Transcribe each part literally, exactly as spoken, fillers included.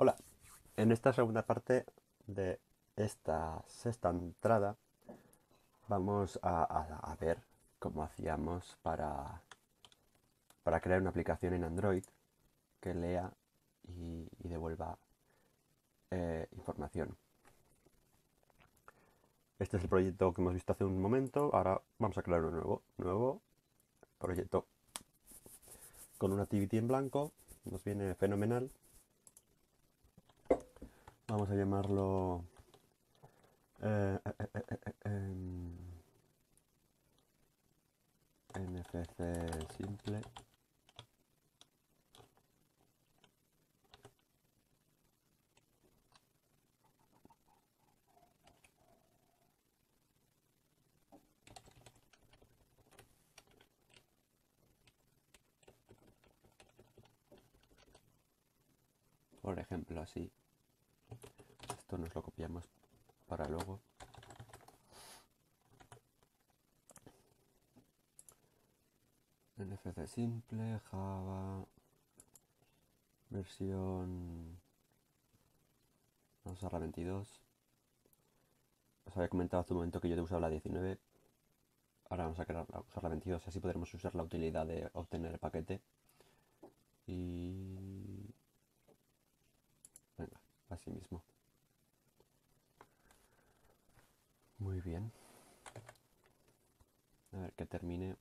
Hola, en esta segunda parte de esta sexta entrada vamos a, a- a ver cómo hacíamos para, para crear una aplicación en Android que lea y, y devuelva eh, información. Este es el proyecto que hemos visto hace un momento, ahora vamos a crear un nuevo, nuevo proyecto con una activity en blanco, nos viene fenomenal. Vamos a llamarlo eh, eh, eh, eh, eh, em, N F C simple. Por ejemplo, así. Esto nos lo copiamos para luego. N F C simple, Java, versión... Vamos a usar la veintidós. Os había comentado hace un momento que yo he usado la diecinueve. Ahora vamos a crear, usar la veintidós, así podremos usar la utilidad de obtener el paquete. Y... Venga, así mismo. Muy bien. A ver, que termine.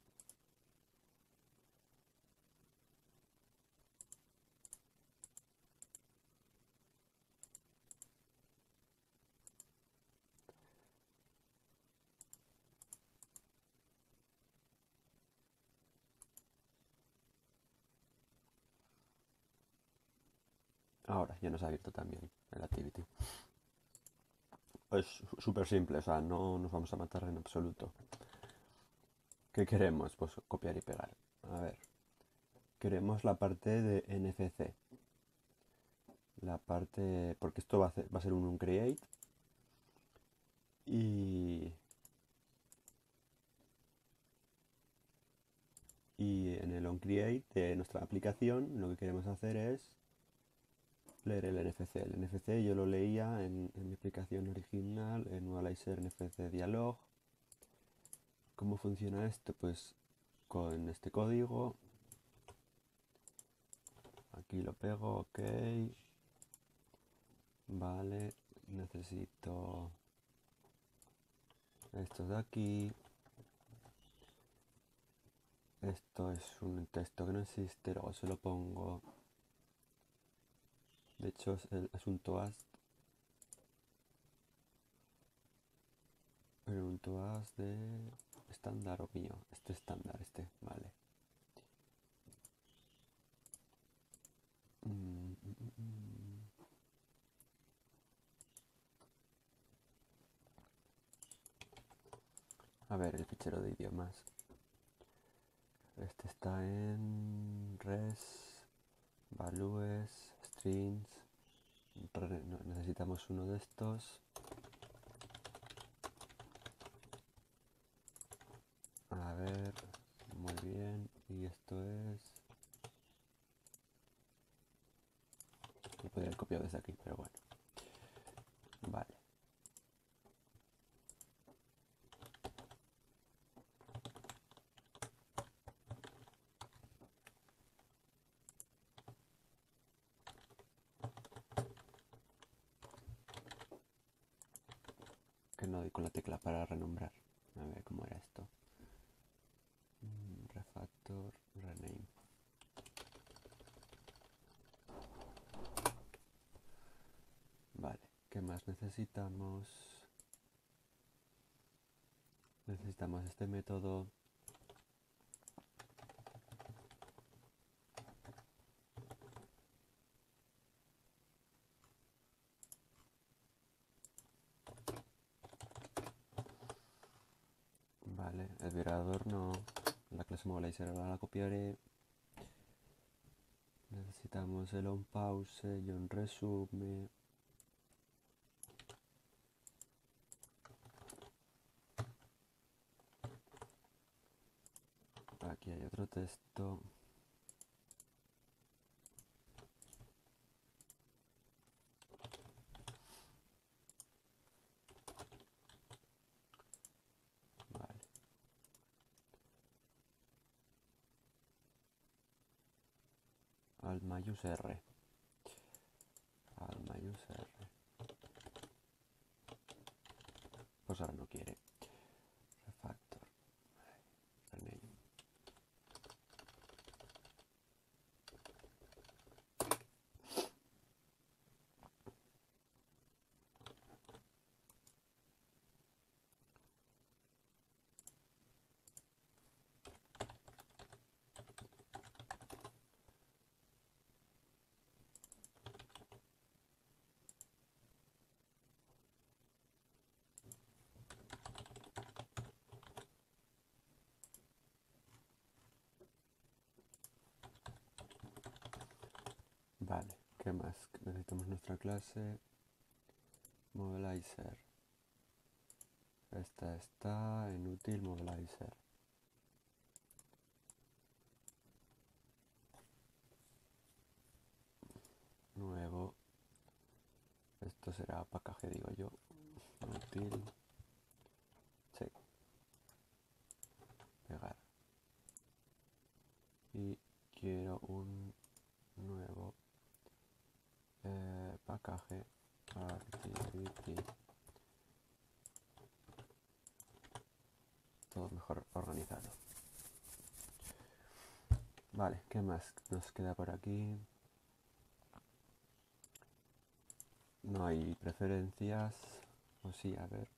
Ahora, ya nos ha abierto también el activity. Es súper simple, o sea, no nos vamos a matar en absoluto. ¿Qué queremos? Pues copiar y pegar. A ver, queremos la parte de N F C. La parte, porque esto va a, ser, va a ser un, un create y, y en el onCreate de nuestra aplicación lo que queremos hacer es leer el N F C. El N F C yo lo leía en, en mi aplicación original, en Analyzer N F C Dialog. ¿Cómo funciona esto? Pues con este código, aquí lo pego, ok, vale, necesito esto de aquí. Esto es un texto que no existe, luego se lo pongo. De hecho, es el asunto as. Pregunto as de estándar o mío. Este estándar, este, vale. Mm, mm, mm, mm. A ver, el fichero de idiomas. Este está en res, values, strings. Re- no, necesitamos uno de estos. A ver, muy bien. Y esto es... Lo podría haber copiado desde aquí, pero bueno. Vale. Que no doy con la tecla para renombrar. A ver cómo era esto. Mm, refactor, rename. Vale. ¿Qué más necesitamos? Necesitamos este método. Vale, el vibrador no. La clase mobilizer ahora la copiaré. Necesitamos el on pause y un resume. Aquí hay otro texto. al mayus R. Al mayus R. Pues ahora no quiere. Refactor. Rename. Vale, ¿qué más? Necesitamos nuestra clase Mobilizer. Esta está en útil Mobilizer. Nuevo. Esto será pacaje, digo yo. Útil. Sí. Pegar. Y quiero un nuevo eh, pacaje activity. Todo mejor organizado. Vale, ¿qué más nos queda por aquí? No hay preferencias. O sí, a ver.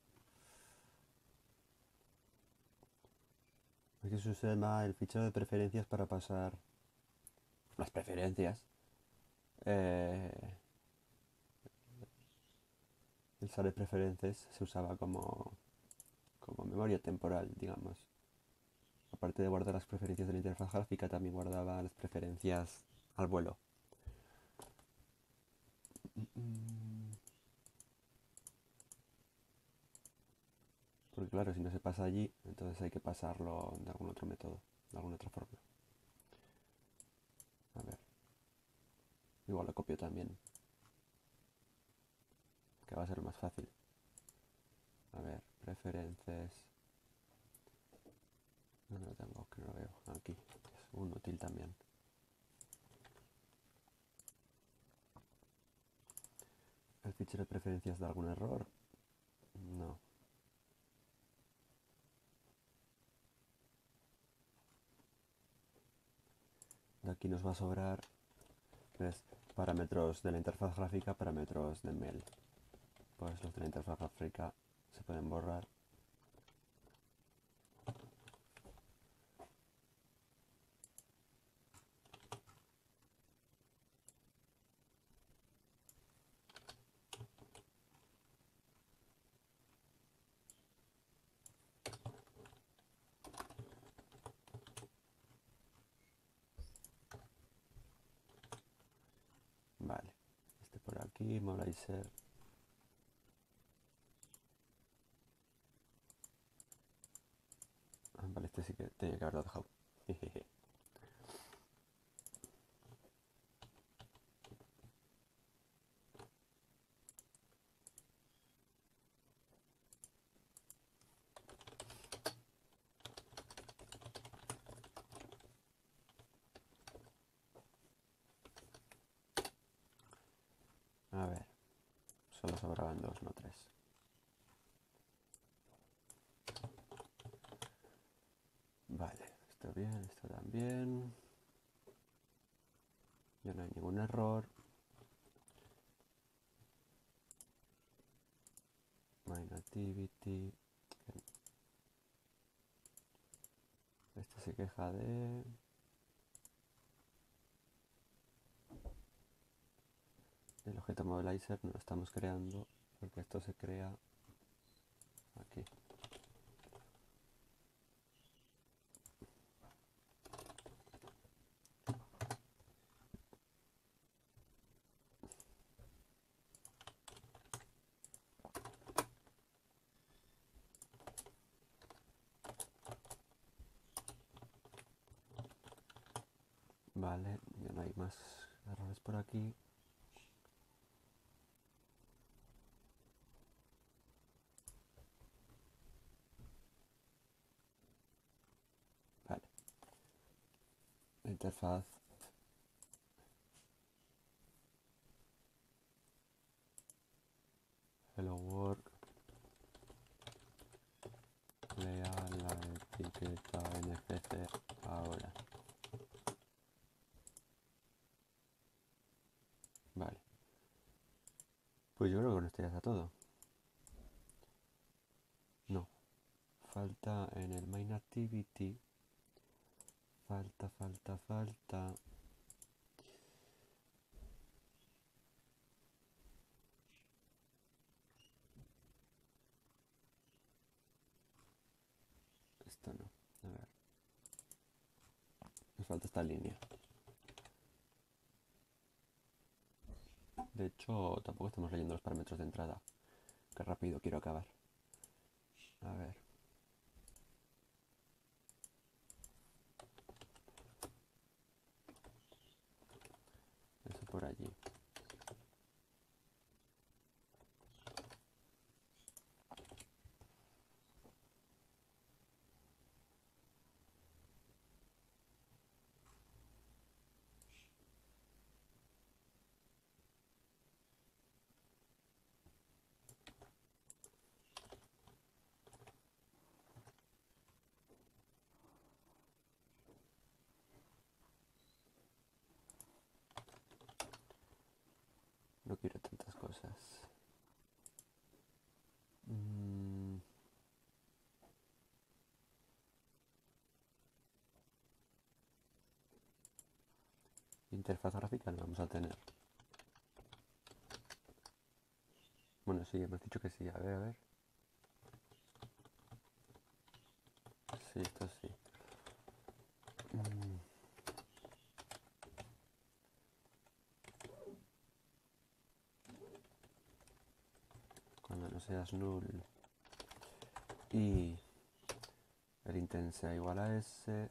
Aquí se usa el fichero de preferencias para pasar las preferencias. Eh, el sale preferencias se usaba como, como memoria temporal, digamos. Aparte de guardar las preferencias de la interfaz gráfica, también guardaba las preferencias al vuelo. Porque claro, si no se pasa allí, entonces hay que pasarlo de algún otro método, de alguna otra forma. A ver. Igual lo copio también. Que va a ser más fácil. A ver, preferencias. No, no lo tengo, que no lo veo. Aquí. Es un útil también. ¿El fichero de preferencias da algún error? No. De aquí nos va a sobrar ¿ves? Parámetros de la interfaz gráfica, parámetros de mail. Pues los de la interfaz gráfica se pueden borrar. Vale. Este por aquí, Mobilizer. Ah, vale, este sí que tenía que haberlo dejado. Jejeje. A ver, solo sobraban dos, no tres. Vale, esto bien, esto también. Ya no hay ningún error. Main activity. Este se queja de... El objeto Mobilizer no lo estamos creando porque esto se crea aquí. Vale, ya no hay más errores por aquí. Vale. La interfaz Pues yo creo que con esto ya está todo. No. Falta en el main activity. Falta, falta, falta. Esto no. A ver. Nos falta esta línea. De hecho, tampoco estamos leyendo los parámetros de entrada. Qué rápido quiero acabar. A ver. Eso por allí. No quiero tantas cosas. Mm, interfaz gráfica no vamos a tener. Bueno, sí, hemos dicho que sí. A ver, a ver. Sí, esto sí. Mm, cuando no seas null y el intent sea igual a S, eh,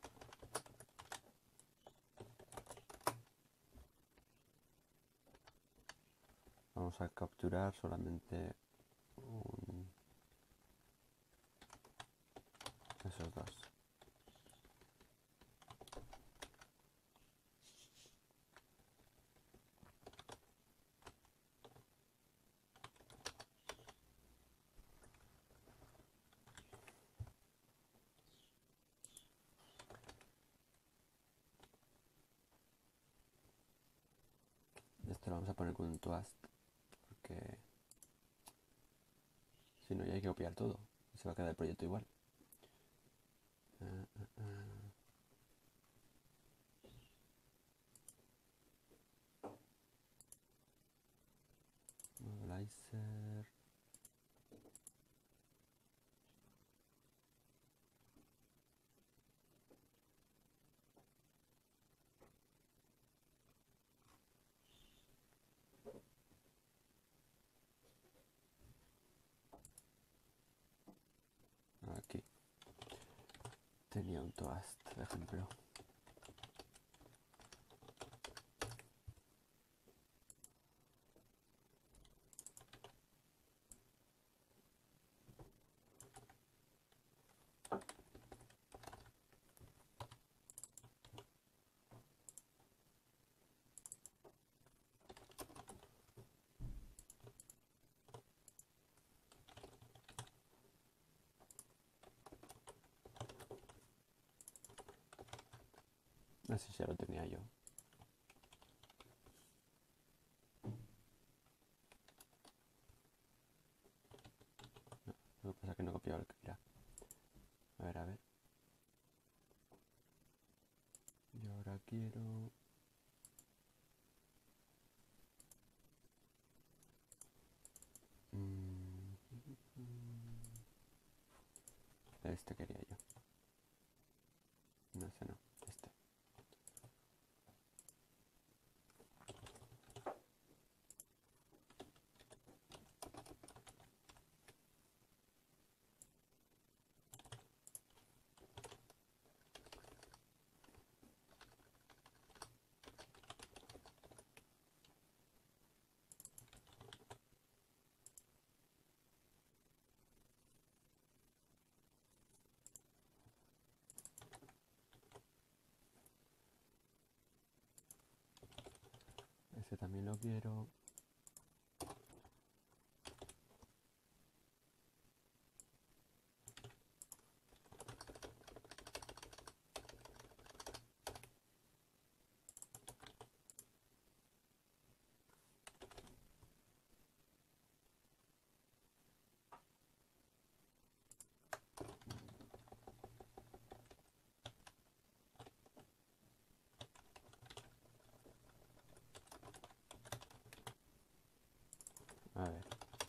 vamos a capturar solamente un, esos dos. Esto lo vamos a poner con un toast porque si no ya hay que copiar todo y se va a quedar el proyecto igual. Uh, uh, uh. Mobilizer. Aquí tenía un toast, por ejemplo. Así ya lo tenía yo. No, lo que pasa es que no he copiado el que era. A ver, a ver. Yo ahora quiero... Mm, este quería yo. No, ese no. Este. Ese también lo quiero. A ver.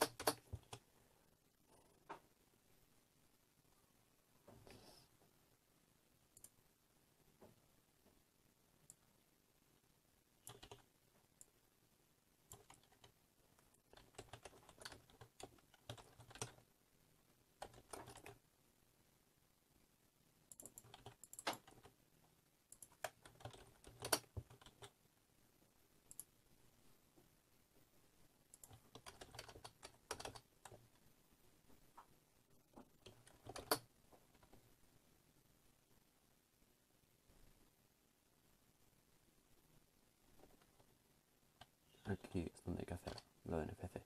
Aquí es donde hay que hacer lo de N F C.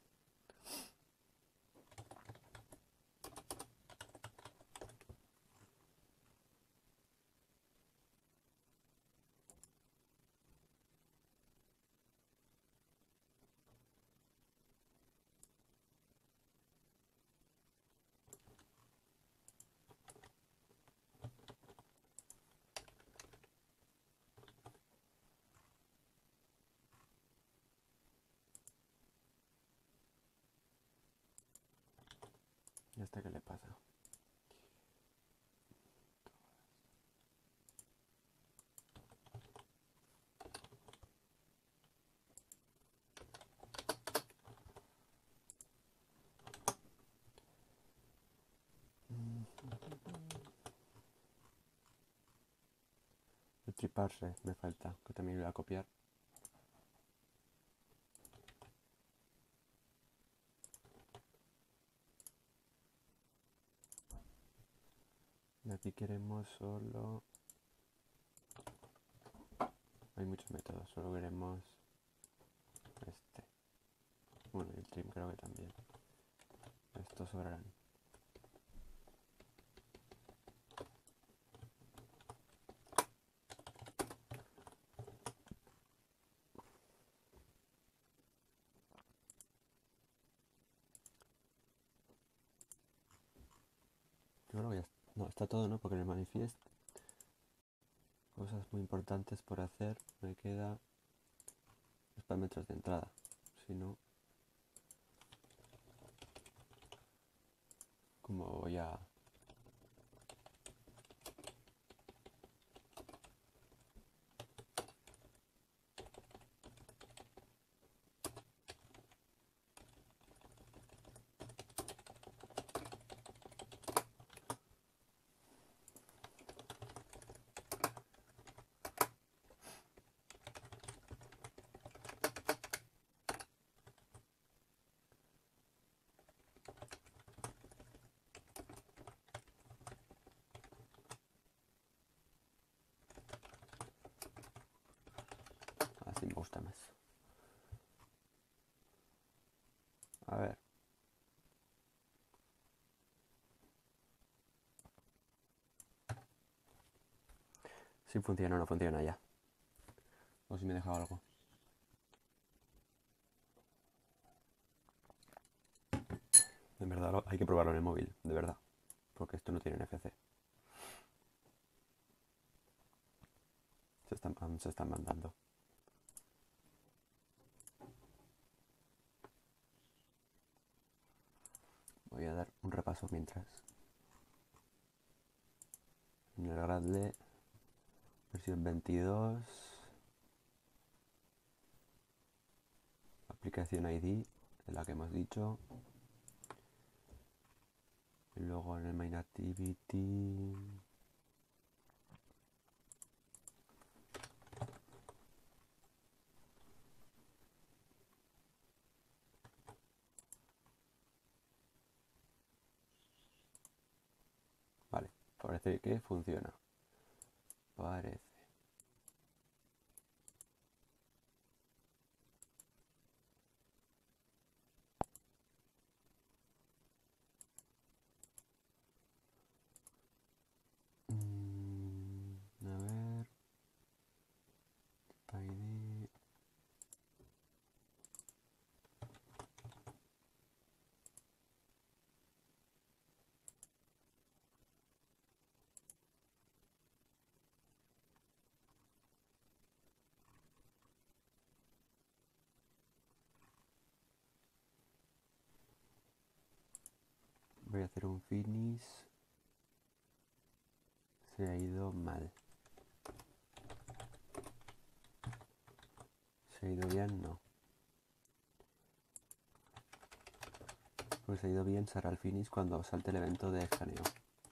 ¿Y hasta qué le pasa? El triparse me falta, que también lo voy a copiar. Y aquí queremos solo... Hay muchos métodos, solo queremos este. Bueno, y el trim creo que también. Estos sobrarán. Yo creo que ya está. No, está todo, ¿no? Porque en el manifiesto cosas muy importantes por hacer. Me queda los parámetros de entrada. Si no, ¿cómo voy a...? Así me gusta más. A ver. Si funciona o no funciona ya. O si me he dejado algo. En verdad hay que probarlo en el móvil, de verdad. Porque esto no tiene N F C. Se están, se están mandando. Voy a dar un repaso mientras. En el Gradle, versión veintidós. Aplicación I D, de la que hemos dicho. Y luego en el Main Activity. Vale, parece que funciona. Parece. Mm, a ver. I D. finish se ha ido mal. ¿Se ha ido bien? No. Porque se ha ido bien será el finish cuando salte el evento de escaneo.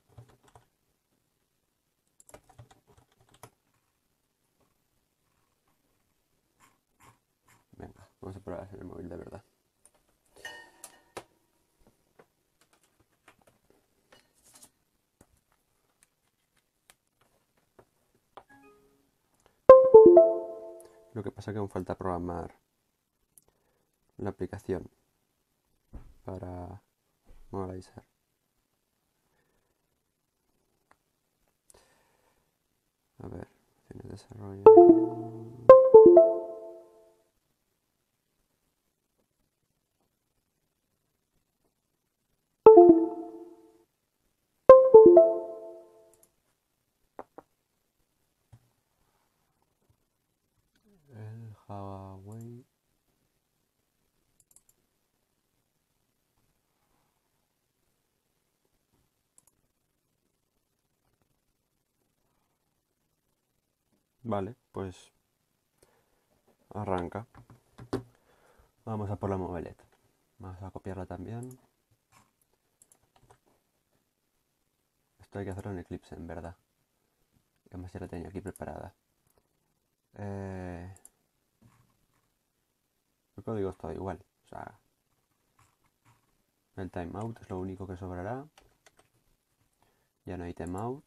Venga, vamos a probar en el móvil de verdad. Lo que pasa es que aún falta programar la aplicación para Mobilizer. A ver, opciones de desarrollo. El Huawei. Vale, pues arranca. Vamos a por la mobileta. Vamos a copiarla también. Esto hay que hacerlo en Eclipse, en verdad. Además ya la tenía aquí preparada. Eh... El código es todo igual. O sea, el timeout es lo único que sobrará. Ya no hay timeout.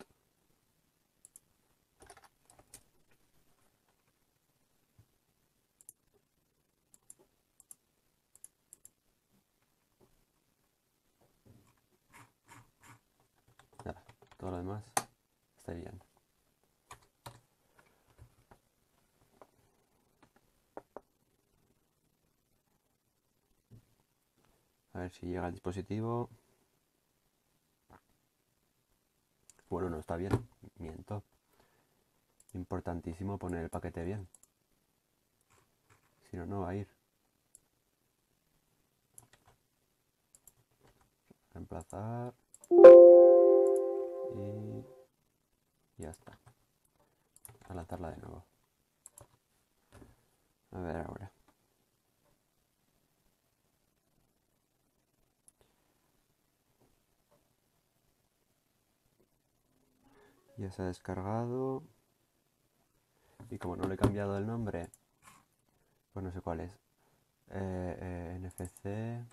Ya, todo lo demás está bien. A ver si llega el dispositivo. Bueno, no está bien. Miento. Importantísimo poner el paquete bien. Si no, no va a ir. Reemplazar. Y ya está. A lanzarla de nuevo. A ver ahora. Ya se ha descargado. Y como no le he cambiado el nombre, pues no sé cuál es. Eh, eh, N F C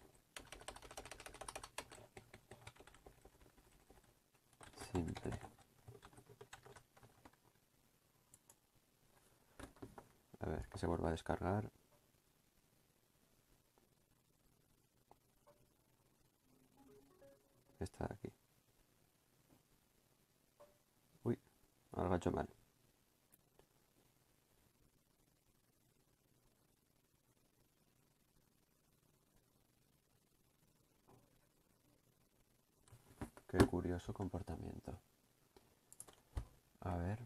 simple. A ver, que se vuelva a descargar. Esta de aquí. Uy, algo he hecho mal. Qué curioso comportamiento. A ver.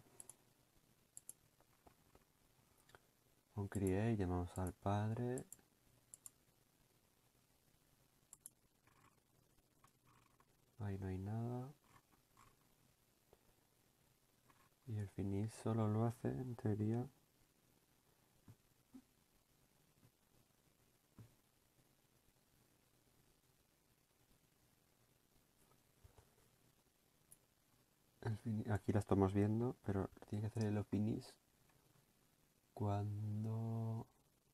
On create, llamamos al padre. Ahí no hay nada. Y el finish solo lo hace, en teoría. El finish, aquí la estamos viendo, pero tiene que hacer el finish cuando...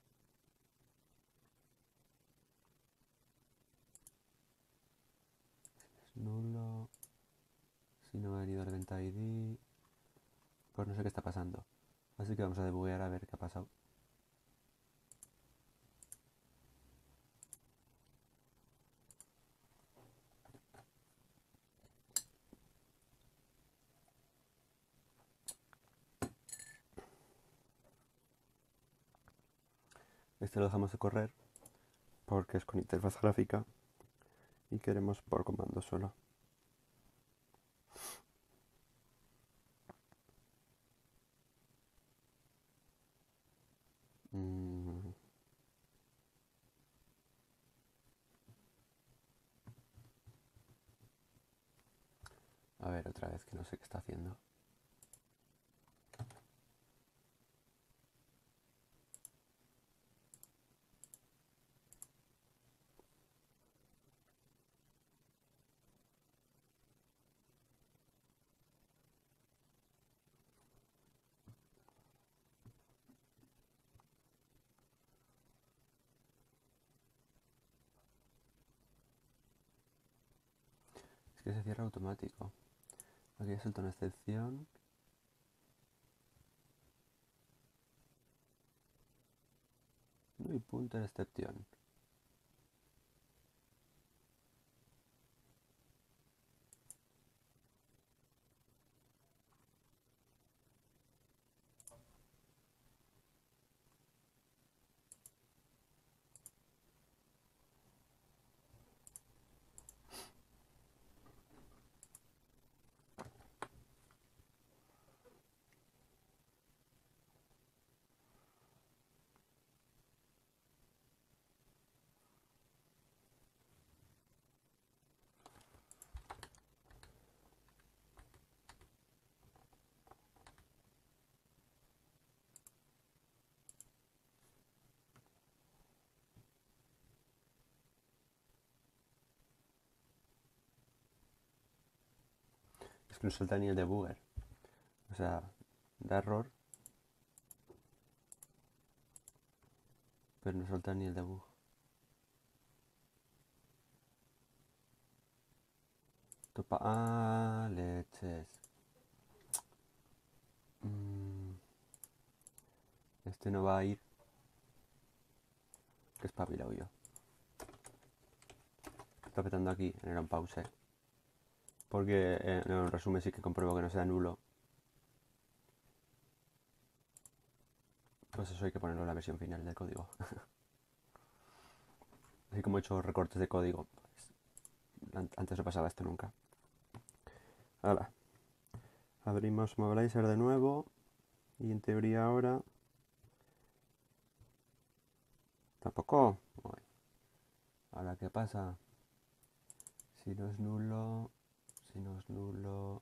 Es nulo. Si no ha venido el event I D. Pues no sé qué está pasando. Así que vamos a debuguear a ver qué ha pasado. Este lo dejamos de correr porque es con interfaz gráfica y queremos por comando solo. Mm. A ver, otra vez, que no sé qué está haciendo. Es que se cierra automático. Aquí he saltado una excepción. No hay punto de excepción. Es que no salta ni el debugger. O sea, da error, pero no salta ni el debug. Topa. Ah, leches. Mm, este no va a ir. Que espabilado yo. Está petando aquí en el pause. Porque eh, en el resumen sí que compruebo que no sea nulo. Pues eso hay que ponerlo en la versión final del código. Así como he hecho recortes de código. Pues, antes no pasaba esto nunca. Ahora, abrimos Mobilizer de nuevo. Y en teoría ahora... Tampoco. Uy. Ahora, ¿qué pasa? Si no es nulo... Si no es nulo...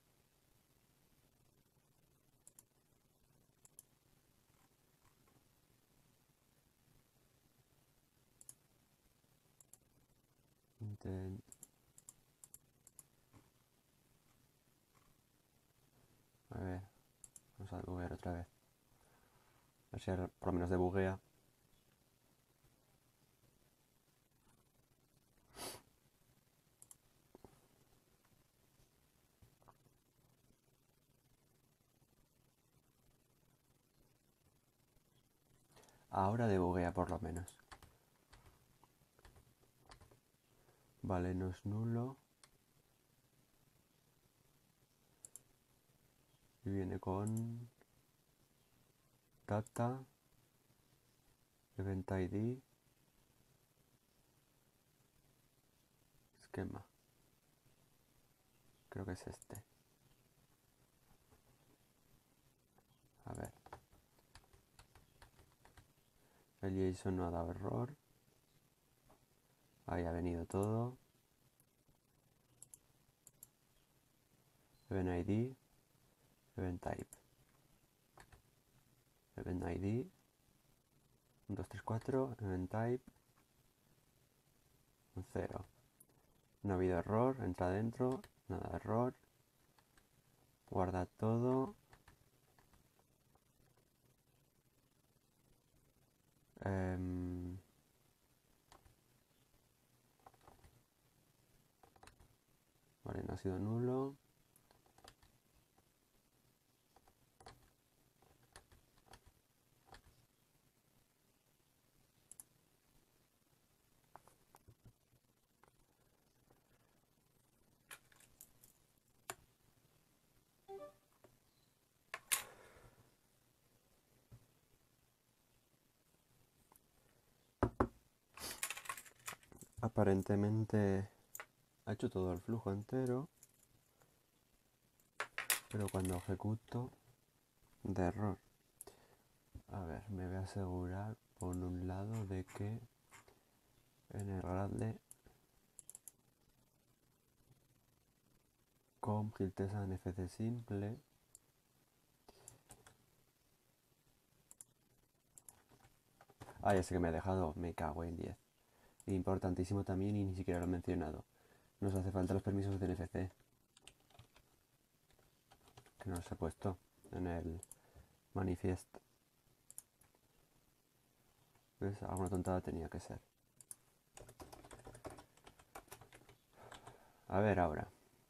Intent... A ver, vamos a debuguear otra vez. A ver si ahora por lo menos debuguea. Ahora debuguea por lo menos. Vale, no es nulo. Y viene con... Data... Event I D... Esquema. Creo que es este. A ver. El JSON no ha dado error. Ahí ha venido todo. Event I D. Event type. Event I D. uno, dos, tres, cuatro. Event type. Un cero. No ha habido error. Entra adentro. Nada de error. Guarda todo. Um, vale, no ha sido nulo. Aparentemente ha hecho todo el flujo entero. Pero cuando ejecuto, de error. A ver, me voy a asegurar por un lado de que en el Gradle com giltesa nfc simple. Ah, ya sé que me he dejado, me cago en diez. Importantísimo también y ni siquiera lo he mencionado. Nos hace falta los permisos de N F C. Que no los he puesto en el manifest. ¿Ves? Alguna tontada tenía que ser. A ver ahora.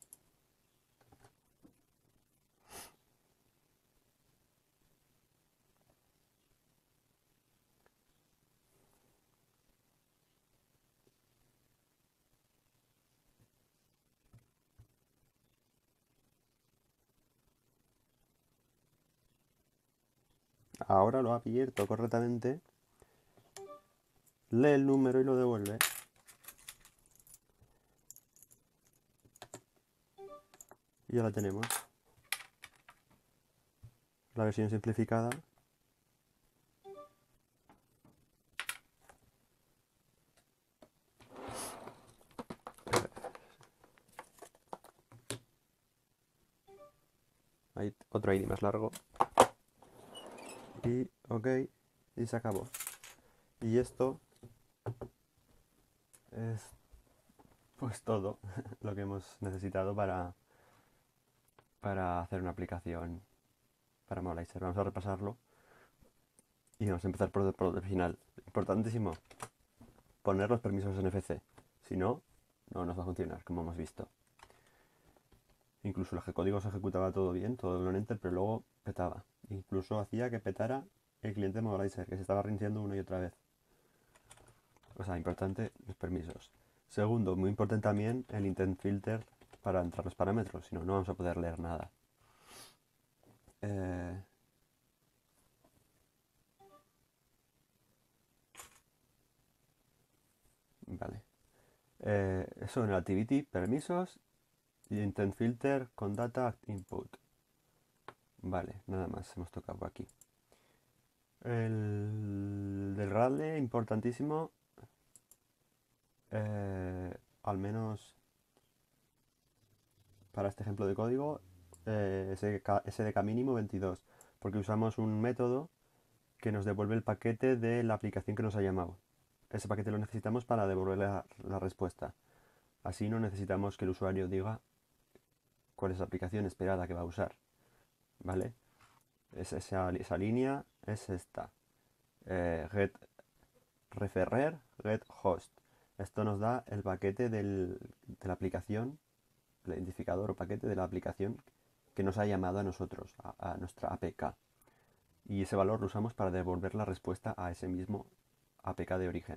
Ahora lo ha abierto correctamente. Lee el número y lo devuelve. Y ya la tenemos. La versión simplificada. Hay otro I D más largo. Y ok. Y se acabó. Y esto es pues todo lo que hemos necesitado para, para hacer una aplicación para Mobilizer. Vamos a repasarlo. Y vamos a empezar por el, por el final. Importantísimo. Poner los permisos N F C. Si no, no nos va a funcionar, como hemos visto. Incluso el código se ejecutaba todo bien, todo en enter, pero luego petaba. Incluso hacía que petara el cliente Mobilizer, que se estaba reiniciando una y otra vez. O sea, importante los permisos. Segundo, muy importante también el intent filter para entrar los parámetros, si no, no vamos a poder leer nada. Eh... Vale. Eh, eso en el activity, permisos y intent filter con data input. Vale, nada más hemos tocado aquí. El del Radle, importantísimo. Eh, al menos para este ejemplo de código, eh, S D K mínimo veintidós, porque usamos un método que nos devuelve el paquete de la aplicación que nos ha llamado. Ese paquete lo necesitamos para devolver la, la respuesta. Así no necesitamos que el usuario diga cuál es la aplicación esperada que va a usar. ¿Vale? Es esa, esa línea es esta. Eh, get referrer, get host. Esto nos da el paquete del, de la aplicación, el identificador o paquete de la aplicación que nos ha llamado a nosotros, a, a nuestra A P K. Y ese valor lo usamos para devolver la respuesta a ese mismo A P K de origen.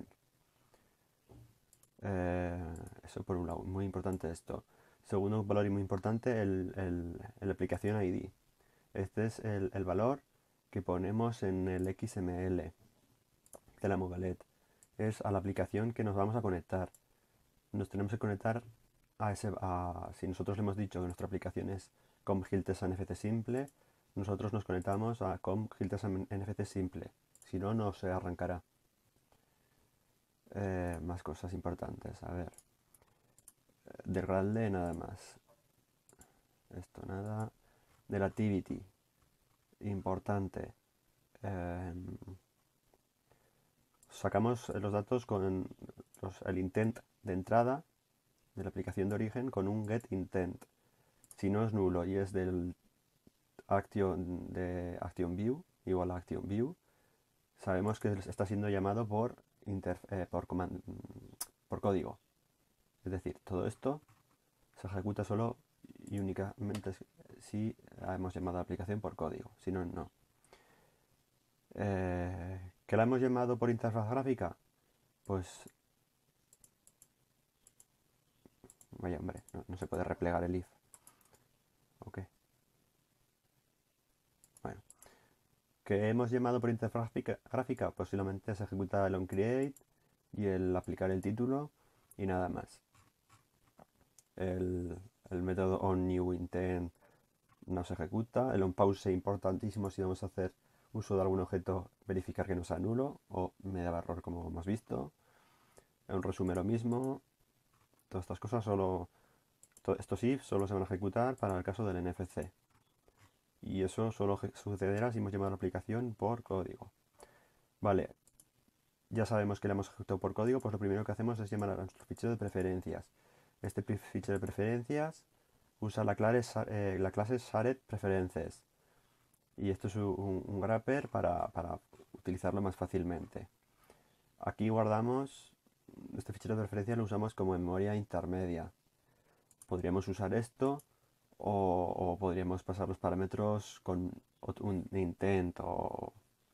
Eh, eso por un lado, muy importante esto. Segundo valor y muy importante, el, el, el aplicación I D. Este es el, el valor que ponemos en el X M L de la Mogalet. Es a la aplicación que nos vamos a conectar. Nos tenemos que conectar a ese... A, si nosotros le hemos dicho que nuestra aplicación es com giltesa nfc simple, nosotros nos conectamos a com giltesa nfc simple. Si no, no se arrancará. Eh, más cosas importantes. A ver. Del Gradle nada más. Esto nada. Del Activity. Importante. Eh, sacamos los datos con los, el intent de entrada de la aplicación de origen con un get intent. Si no es nulo y es del action de action view igual a action view, sabemos que está siendo llamado por, inter, eh, por, command, por código. Es decir, todo esto se ejecuta solo y únicamente si hemos llamado a la aplicación por código, si no, no. Eh, ¿Que la hemos llamado por interfaz gráfica? Pues... Vaya hombre, no, no se puede replegar el if. Ok. Bueno. ¿Que hemos llamado por interfaz gráfica? Posiblemente se ejecuta el onCreate y el aplicar el título y nada más. El, el método onNewIntent no se ejecuta. El onPause es importantísimo si vamos a hacer uso de algún objeto, verificar que no sea nulo o me daba error como hemos visto. Un resumen lo mismo. Todas estas cosas solo esto- estos if solo se van a ejecutar para el caso del N F C. Y eso solo je- sucederá si hemos llamado a la aplicación por código. Vale, ya sabemos que la hemos ejecutado por código, pues lo primero que hacemos es llamar a nuestro fichero de preferencias. Este pi- fichero de preferencias usa la clase, sa- eh, la clase shared preferences. Y esto es un, un wrapper para, para utilizarlo más fácilmente. Aquí guardamos, este fichero de preferencia lo usamos como memoria intermedia. Podríamos usar esto o, o podríamos pasar los parámetros con ot- un intent o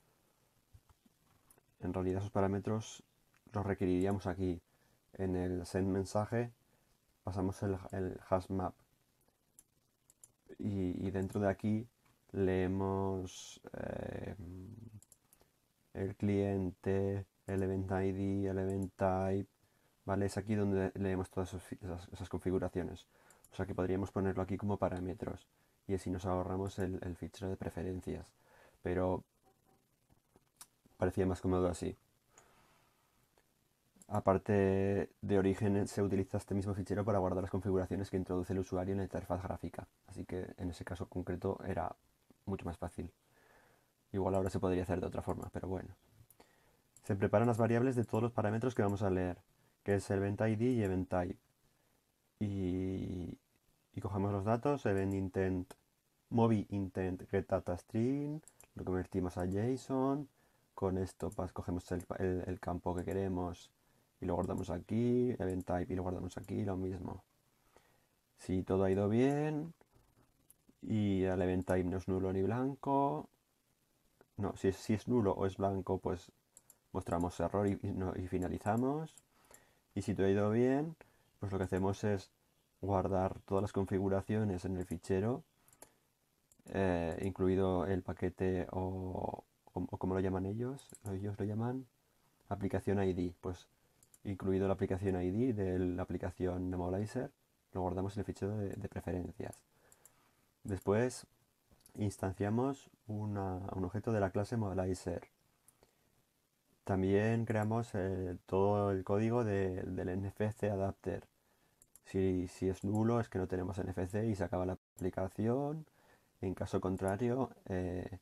en realidad esos parámetros los requeriríamos aquí. En el send mensaje pasamos el, el hash map y, y dentro de aquí leemos eh, el cliente, el event I D, el event type, ¿vale? Es aquí donde leemos todas esos fi- esas, esas configuraciones. O sea que podríamos ponerlo aquí como parámetros y así nos ahorramos el, el fichero de preferencias. Pero parecía más cómodo así. Aparte de origen, se utiliza este mismo fichero para guardar las configuraciones que introduce el usuario en la interfaz gráfica. Así que en ese caso concreto era mucho más fácil. Igual ahora se podría hacer de otra forma, pero bueno. Se preparan las variables de todos los parámetros que vamos a leer, que es el event I D y event type. Y, y cogemos los datos, event intent, movie intent get data string, lo convertimos a JSON. Con esto pues, cogemos el, el- el campo que queremos y lo guardamos aquí, event type y lo guardamos aquí, lo mismo. Si todo ha ido bien y el event type no es nulo ni blanco, no, si es, si es nulo o es blanco, pues mostramos error y, y no- y finalizamos. Y si todo ha ido bien, pues lo que hacemos es guardar todas las configuraciones en el fichero, eh, incluido el paquete o, o- o como lo llaman ellos, ellos lo llaman aplicación I D, pues incluido la aplicación I D de la aplicación Nemobilizer, lo guardamos en el fichero de, de preferencias. Después instanciamos una- un objeto de la clase Mobilizer. También creamos eh, todo el código de- del N F C adapter. Si, si es nulo es que no tenemos N F C y se acaba la aplicación. En caso contrario, eh,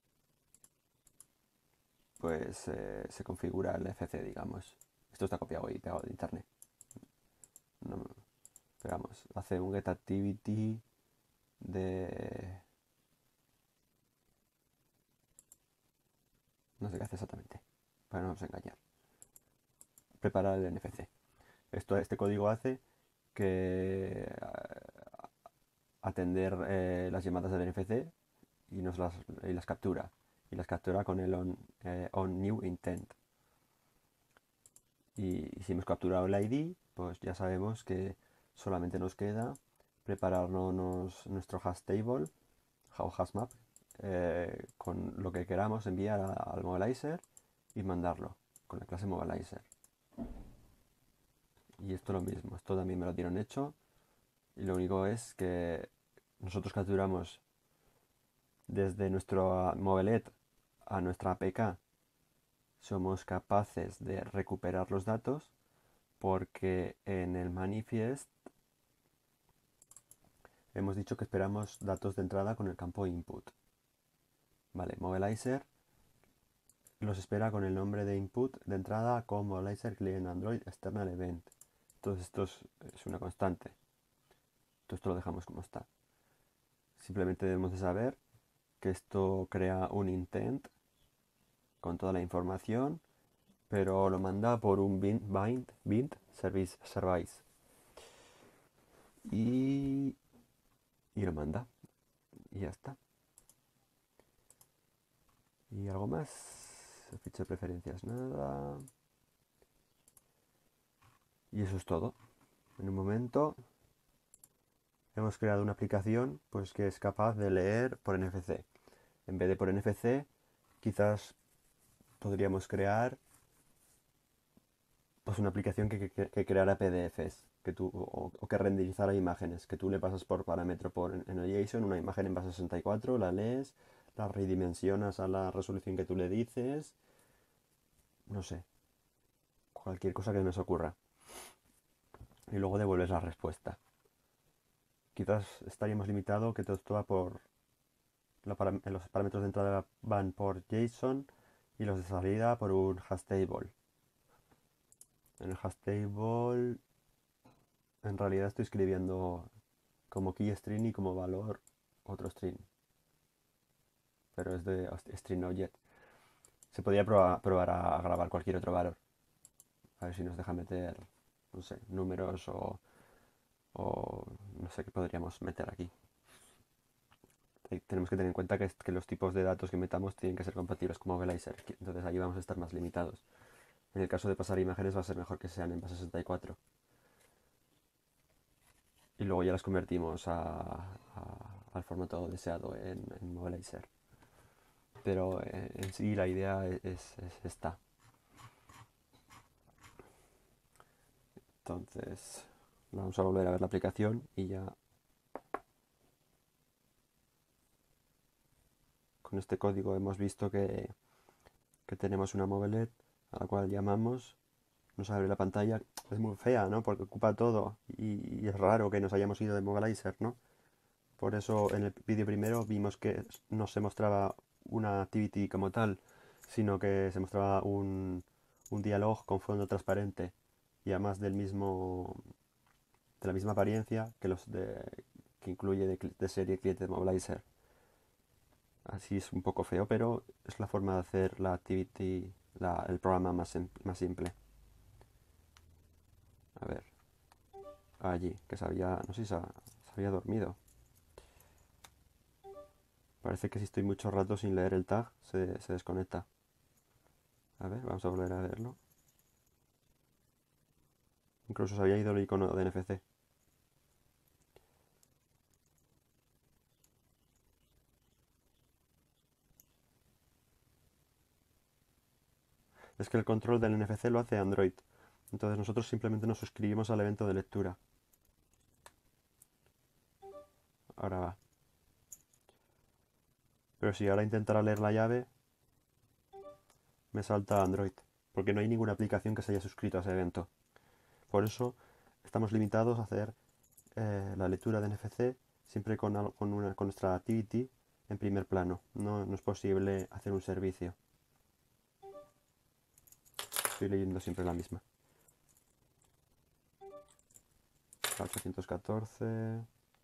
pues eh, se configura el F C, digamos. Esto está copiado y pegado de internet. No, esperamos, hace un get activity de... No sé qué hace exactamente, para no nos engañar. Preparar el N F C. Esto, este código hace que eh, atender eh, las llamadas del N F C y nos las, y las captura. Y las captura con el on, eh, on new intent. Y, y si hemos capturado el I D, pues ya sabemos que solamente nos queda prepararnos nuestro hash table o hash map eh, con lo que queramos enviar a- al Mobilizer y mandarlo con la clase Mobilizer. Y esto lo mismo, esto también me lo dieron hecho y lo único es que nosotros capturamos desde nuestro movelet a nuestra A P K, somos capaces de recuperar los datos porque en el manifest hemos dicho que esperamos datos de entrada con el campo input. Vale, Mobilizer los espera con el nombre de input de entrada con Mobilizer Client Android External Event. Entonces esto es, es una constante. Todo esto lo dejamos como está. Simplemente debemos de saber que esto crea un intent con toda la información, pero lo manda por un bind, bind, bind service, service. Y, y lo manda. Y ya está. Y algo más. Ficha de preferencias, nada. Y eso es todo. En un momento hemos creado una aplicación pues, que es capaz de leer por N F C. En vez de por N F C, quizás podríamos crear pues, una aplicación que, que- que creara P D Efes que tú, o, o que renderizara imágenes, que tú le pasas por parámetro por, en el JSON una imagen en base sesenta y cuatro, la lees, la redimensionas a la resolución que tú le dices, no sé, cualquier cosa que nos ocurra. Y luego devuelves la respuesta. quizás estaríamos limitados que todo esto va por la param- los parámetros de entrada van por JSON y los de salida por un hash table. En el hash table en realidad estoy escribiendo como key string y como valor otro string, pero es de string object. Se podría probar, probar a grabar cualquier otro valor, a ver si nos deja meter, no sé, números o, o no sé qué podríamos meter aquí. Hay- tenemos que tener en cuenta que, que los tipos de datos que metamos tienen que ser compatibles con Mobilizer, entonces ahí vamos a estar más limitados. En el caso de pasar imágenes va a ser mejor que sean en base sesenta y cuatro. Y luego ya las convertimos a, a- al formato deseado en, en Mobilizer. Pero eh, en sí la idea es, es- es esta. Entonces, vamos a volver a ver la aplicación y ya con este código hemos visto que, que tenemos una movelet a la cual llamamos, nos abre la pantalla. Es muy fea, ¿no? Porque ocupa todo y, y es raro que nos hayamos ido de Mobilizer, ¿no? Por eso en el vídeo primero vimos que no se mostraba una activity como tal, sino que se mostraba un, un dialog con fondo transparente y además del mismo, de la misma apariencia que los de, que incluye de, de serie cliente de Mobilizer. Así es un poco feo, pero es la forma de hacer la activity, la- el programa más, sim- más simple. A ver, allí, que se había, no sé si se, ha- se había dormido. Parece que si estoy mucho rato sin leer el tag, se, se desconecta. A ver, vamos a volver a leerlo. Incluso se había ido el icono de N F C. Es que el control del N F C lo hace Android. Entonces nosotros simplemente nos suscribimos al evento de lectura. Ahora va. Pero si ahora intentara leer la llave, me salta Android. Porque no hay ninguna aplicación que se haya suscrito a ese evento. Por eso estamos limitados a hacer eh, la lectura de N F C siempre con, al- con, una, con nuestra activity en primer plano. No, no es posible hacer un servicio. Estoy leyendo siempre la misma. La ochocientos catorce,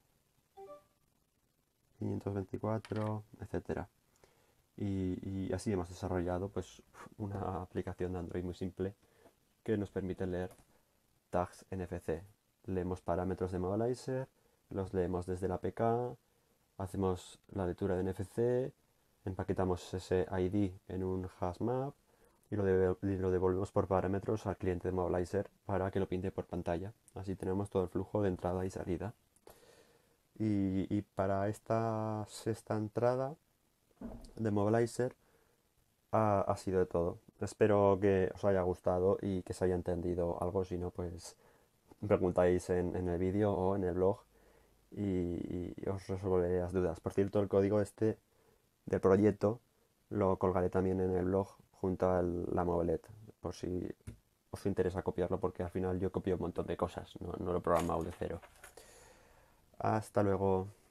quinientos veinticuatro, etcétera. Y, y así hemos desarrollado pues una aplicación de Android muy simple que nos permite leer tags N F C. Leemos parámetros de Mobilizer, los leemos desde la A P K, hacemos la lectura de N F C, empaquetamos ese I D en un hash map y lo, de- y lo devolvemos por parámetros al cliente de Mobilizer para que lo pinte por pantalla. Así tenemos todo el flujo de entrada y salida. Y, y para esta sexta entrada de Mobilizer ha, ha sido de todo. Espero que os haya gustado y que se haya entendido algo. Si no, pues preguntáis en, en el vídeo o en el blog y, y os resolveré las dudas. Por cierto, el código este del proyecto lo colgaré también en el blog junto a la movelet, por si os interesa copiarlo, porque al final yo copio un montón de cosas, no, no lo he programado de cero. Hasta luego.